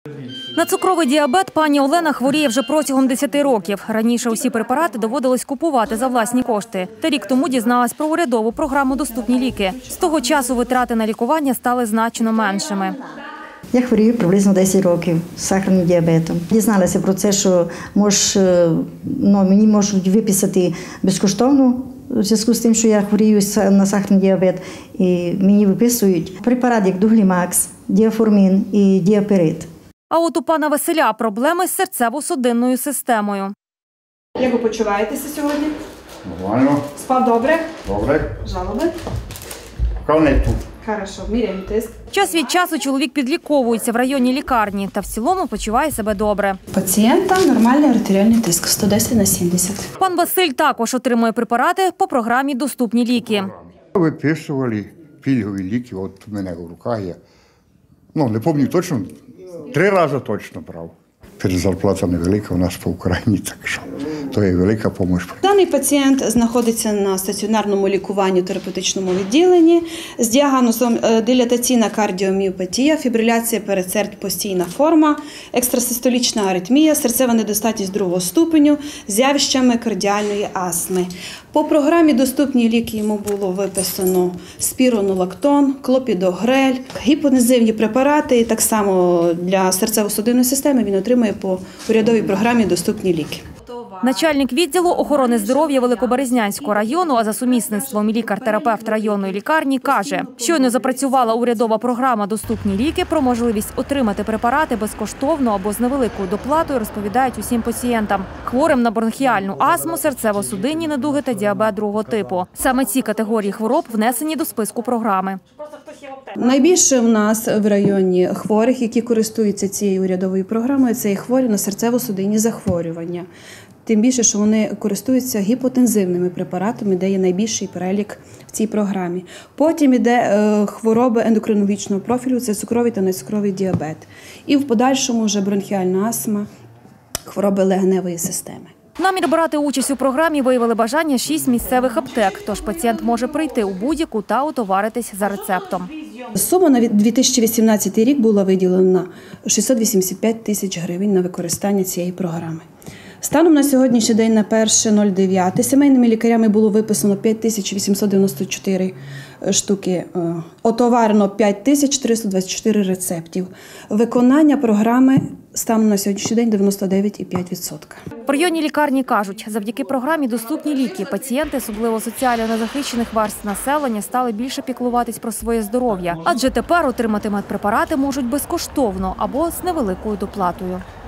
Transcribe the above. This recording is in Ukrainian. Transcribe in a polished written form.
На цукровий діабет пані Олена хворіє вже протягом 10 років. Раніше усі препарати доводилось купувати за власні кошти. Та рік тому дізналась про урядову програму «Доступні ліки». З того часу витрати на лікування стали значно меншими. Я хворію приблизно 10 років з сахарним діабетом. Дізналася про це, що мені можуть виписати безкоштовно у зв'язку з тим, що я хворію на сахарний діабет. І мені виписують препарати, як Дуглімакс, Діаформін і Діаперит. А от у пана Василя проблеми з серцево-судинною системою. Як ви почуваєтеся сьогодні? Нормально. Спав добре? Добре. Жалоби? Кавнету. Хорошо, міряємо тиск. Час від часу чоловік підліковується в районній лікарні та в цілому почуває себе добре. Пацієнта нормальний артеріальний тиск 110/70. Пан Василь також отримує препарати по програмі «Доступні ліки». Виписували пільгові ліки, от у мене в руках є. Не пам'ятаю точно, 3 рази точно брав. Зарплата невелика у нас по Україні, так що то є велика допомога. Даний пацієнт знаходиться на стаціонарному лікуванні в терапевтичному відділенні з діагнозом дилатаційна кардіоміопатія, фібриляція передсердь постійна форма, екстрасистолічна аритмія, серцева недостатність 2-го ступеню з явищами кардіальної астми. По програмі «Доступні ліки» йому було виписано спіронолактон, клопідогрель, гіпонезивні препарати. І так само для серцево-судинної системи він отримує по урядовій програмі «Доступні ліки». Начальник відділу охорони здоров'я Великоберезнянського району, а за сумісництвом лікар-терапевт районної лікарні, каже, щойно запрацювала урядова програма «Доступні ліки». Про можливість отримати препарати безкоштовно або з невеликою доплатою розповідають усім пацієнтам, хворим на бронхіальну астму, серцево-судинні недуги та діабет 2-го типу. Саме ці категорії хвороб внесені до списку програми. Найбільше в нас в районі хворих, які користуються цією урядовою програмою, це і хворі на серцево-судинні захворювання. Тим більше, що вони користуються гіпотензивними препаратами, де є найбільший перелік в цій програмі. Потім йде хвороби ендокринологічного профілю, це цукровий та нецукровий діабет. І в подальшому вже бронхіальна астма, хвороби легеневої системи. Намір брати участь у програмі виявили бажання 6 місцевих аптек, тож пацієнт може прийти у будь-яку та отоваритись за рецептом. Сума на 2018 рік була виділена 685 тисяч гривень на використання цієї програми. Станом на сьогоднішній день на 1.09 сімейними лікарями було виписано 5894 штуки, отоварено 5324 рецептів. Виконання програми станом на сьогоднішній день 99,5%. В районній лікарні кажуть, завдяки програмі «Доступні ліки» пацієнти, особливо соціально незахищених верств населення, стали більше піклуватись про своє здоров'я. Адже тепер отримати медпрепарати можуть безкоштовно або з невеликою доплатою.